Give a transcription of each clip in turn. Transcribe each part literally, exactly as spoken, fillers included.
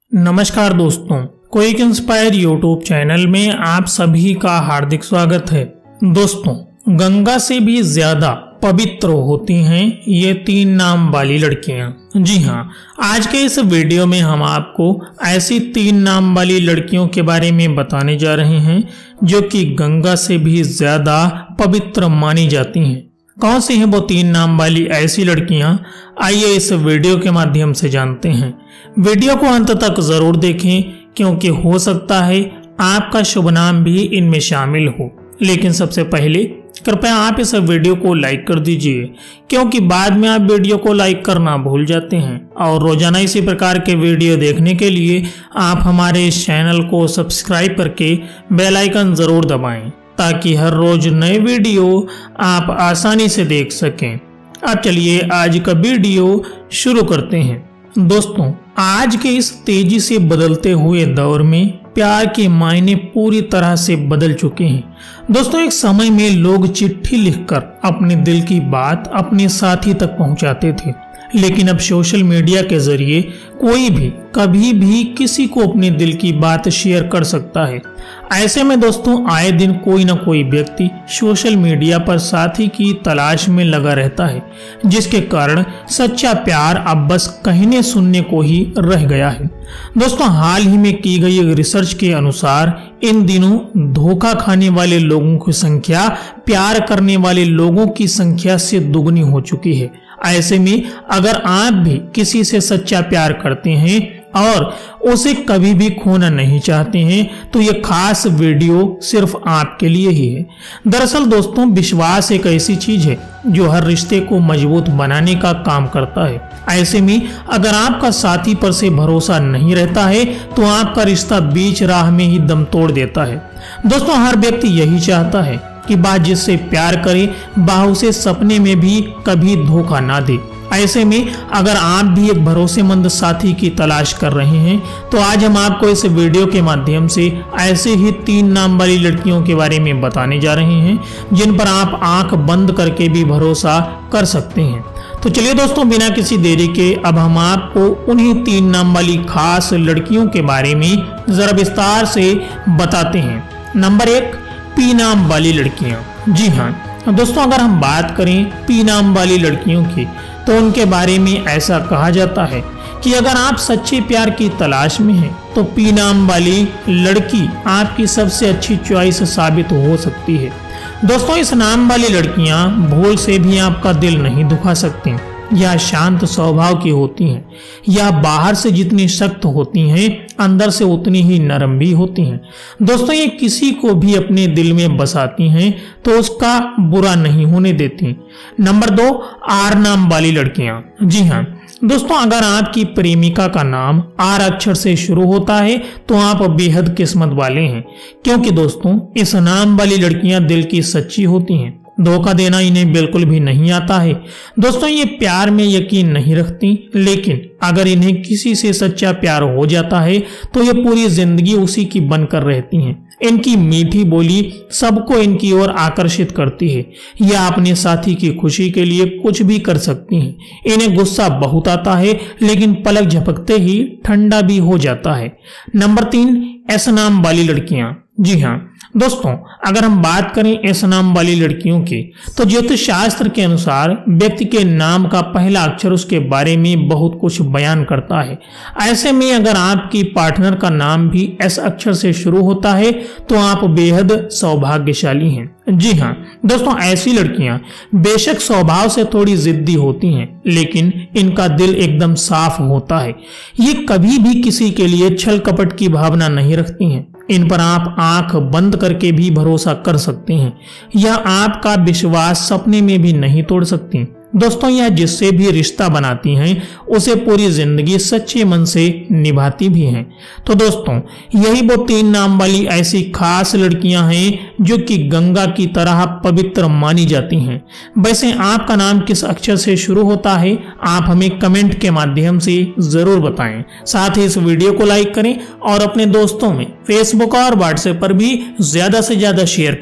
नमस्कार दोस्तों, quick inspire YouTube channel में आप सभी का हार्दिक स्वागत है। दोस्तों, गंगा से भी ज्यादा पवित्र होती हैं ये तीन नाम वाली लड़कियां। जी हाँ, आज के इस वीडियो में हम आपको ऐसी तीन नाम वाली लड़कियों के बारे में बताने जा रहे हैं जो कि गंगा से भी ज्यादा पवित्र मानी जाती हैं। कौन सी हैं वो तीन नाम वाली ऐसी लड़कियां, आइए इस वीडियो के माध्यम से जानते हैं। वीडियो को अंत तक जरूर देखें क्योंकि हो सकता है आपका शुभ नाम भी इनमें शामिल हो। लेकिन सबसे पहले कृपया आप इस वीडियो को लाइक कर दीजिए क्योंकि बाद में आप वीडियो को लाइक करना भूल जाते हैं। और रोजाना इसी प्रकार के वीडियो देखने के लिए आप हमारे इस चैनल को सब्सक्राइब करके बेल आइकन जरूर दबाएं ताकि हर रोज नए वीडियो आप आसानी से देख सकें। अब चलिए आज का वीडियो शुरू करते हैं। दोस्तों, आज के इस तेजी से बदलते हुए दौर में प्यार के मायने पूरी तरह से बदल चुके हैं। दोस्तों, एक समय में लोग चिट्ठी लिखकर अपने दिल की बात अपने साथी तक पहुंचाते थे, लेकिन अब सोशल मीडिया के जरिए कोई भी कभी भी किसी को अपने दिल की बात शेयर कर सकता है। ऐसे में दोस्तों, आए दिन कोई ना कोई व्यक्ति सोशल मीडिया पर साथी की तलाश में लगा रहता है, जिसके कारण सच्चा प्यार अब बस कहने सुनने को ही रह गया है। दोस्तों, हाल ही में की गई एक रिसर्च के अनुसार इन दिनों धोखा खाने वाले लोगों की संख्या प्यार करने वाले लोगों की संख्या से दुगनी हो चुकी है। ऐसे में अगर आप भी किसी से सच्चा प्यार करते हैं और उसे कभी भी खोना नहीं चाहते हैं तो ये खास वीडियो सिर्फ आपके लिए ही है। दरअसल दोस्तों, विश्वास एक ऐसी चीज है जो हर रिश्ते को मजबूत बनाने का काम करता है। ऐसे में अगर आपका साथी पर से भरोसा नहीं रहता है तो आपका रिश्ता बीच राह में ही दम तोड़ देता है। दोस्तों, हर व्यक्ति यही चाहता है कि बात जिससे प्यार करे वह उसे सपने में भी कभी धोखा ना दे। ऐसे में अगर आप भी एक भरोसेमंद साथी की तलाश कर रहे हैं तो आज हम आपको इस वीडियो के माध्यम से ऐसे ही तीन नाम वाली लड़कियों के बारे में बताने जा रहे हैं जिन पर आप आंख बंद करके भी भरोसा कर सकते हैं। तो चलिए दोस्तों, बिना किसी देरी के अब हम आपको उन्हीं तीन नाम वाली खास लड़कियों के बारे में जरा विस्तार से बताते हैं। नंबर एक, पी नाम वाली लड़कियां। जी हाँ दोस्तों, अगर हम बात करें पी नाम वाली लड़कियों की तो उनके बारे में ऐसा कहा जाता है कि अगर आप सच्चे प्यार की तलाश में हैं तो पी नाम वाली लड़की आपकी सबसे अच्छी चॉइस साबित हो सकती है। दोस्तों, इस नाम वाली लड़कियां भूल से भी आपका दिल नहीं दुखा सकती। यह शांत स्वभाव की होती हैं। यह बाहर से जितनी सख्त होती हैं अंदर से उतनी ही नरम भी होती हैं। दोस्तों, ये किसी को भी अपने दिल में बसाती हैं तो उसका बुरा नहीं होने देती। नंबर दो, आर नाम वाली लड़कियां। जी हाँ दोस्तों, अगर आपकी प्रेमिका का नाम आर अक्षर से शुरू होता है तो आप बेहद किस्मत वाले हैं, क्योंकि दोस्तों इस नाम वाली लड़कियां दिल की सच्ची होती हैं। धोखा देना इन्हें बिल्कुल भी नहीं आता है। दोस्तों, ये प्यार में यकीन नहीं रखती, लेकिन अगर इन्हें किसी से सच्चा प्यार हो जाता है तो ये पूरी जिंदगी उसी की बनकर रहती हैं। इनकी मीठी बोली सबको इनकी ओर आकर्षित करती है। यह अपने साथी की खुशी के लिए कुछ भी कर सकती हैं। इन्हें गुस्सा बहुत आता है लेकिन पलक झपकते ही ठंडा भी हो जाता है। नंबर तीन, एस नाम वाली लड़कियां। जी हाँ दोस्तों, अगर हम बात करें एस नाम वाली लड़कियों की तो ज्योतिष शास्त्र के अनुसार व्यक्ति के नाम का पहला अक्षर उसके बारे में बहुत कुछ बयान करता है। ऐसे में अगर आपकी पार्टनर का नाम भी एस अक्षर से शुरू होता है तो आप बेहद सौभाग्यशाली हैं। जी हाँ दोस्तों, ऐसी लड़कियां बेशक स्वभाव से थोड़ी जिद्दी होती हैं लेकिन इनका दिल एकदम साफ होता है। ये कभी भी किसी के लिए छल कपट की भावना नहीं रखती हैं। इन पर आप आंख बंद करके भी भरोसा कर सकते हैं। यह आपका विश्वास सपने में भी नहीं तोड़ सकती। दोस्तों, यह जिससे भी रिश्ता बनाती हैं उसे पूरी जिंदगी सच्चे मन से निभाती भी हैं। तो दोस्तों, यही वो तीन नाम वाली ऐसी खास लड़कियां हैं जो कि गंगा की तरह पवित्र मानी जाती हैं। वैसे आपका नाम किस अक्षर से शुरू होता है आप हमें कमेंट के माध्यम से जरूर बताएं। साथ ही इस वीडियो को लाइक करें और अपने दोस्तों में फेसबुक और व्हाट्सएप पर भी ज्यादा से ज्यादा शेयर करें।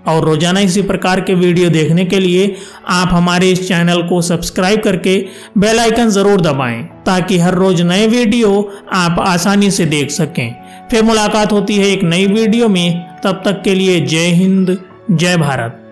और रोजाना इसी प्रकार के वीडियो देखने के लिए आप हमारे इस चैनल को सब्सक्राइब करके बेल आइकन जरूर दबाएं ताकि हर रोज नए वीडियो आप आसानी से देख सकें। फिर मुलाकात होती है एक नई वीडियो में, तब तक के लिए जय हिंद, जय भारत।